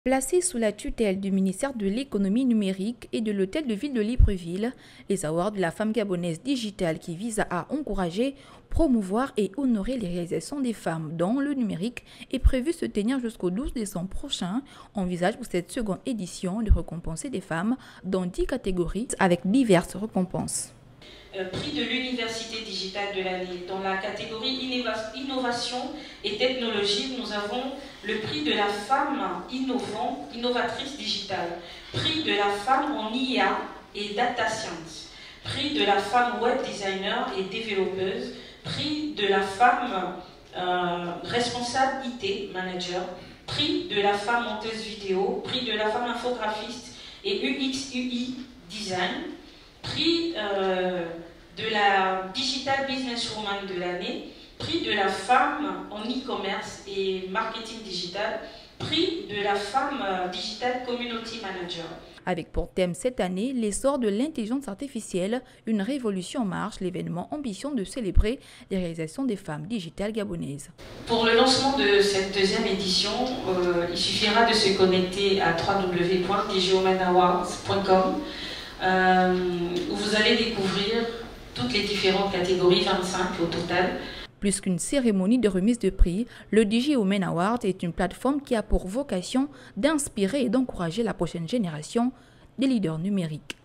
Placés sous la tutelle du ministère de l'économie numérique et de l'hôtel de ville de Libreville, les Awards de la femme gabonaise digitale qui visent à encourager, promouvoir et honorer les réalisations des femmes dans le numérique est prévu se tenir jusqu'au 12 décembre prochain. On envisage pour cette seconde édition de récompenser des femmes dans 10 catégories avec diverses récompenses. Prix de l'Université digitale de l'année. Dans la catégorie innovation et technologie, nous avons le prix de la femme innovatrice digitale, prix de la femme en IA et data science, prix de la femme web designer et développeuse, prix de la femme responsable IT manager, prix de la femme monteuse vidéo, prix de la femme infographiste et UX UI design, prix de la Digital Businesswoman de l'année, prix de la femme en e-commerce et marketing digital, prix de la femme Digital Community Manager. Avec pour thème cette année l'essor de l'intelligence artificielle, une révolution en marche, l'événement ambitionne de célébrer les réalisations des femmes digitales gabonaises. Pour le lancement de cette deuxième édition, il suffira de se connecter à www.djwomanawards.com où vous allez découvrir toutes les différentes catégories, 25 au total. Plus qu'une cérémonie de remise de prix, le DJ Women Awards est une plateforme qui a pour vocation d'inspirer et d'encourager la prochaine génération des leaders numériques.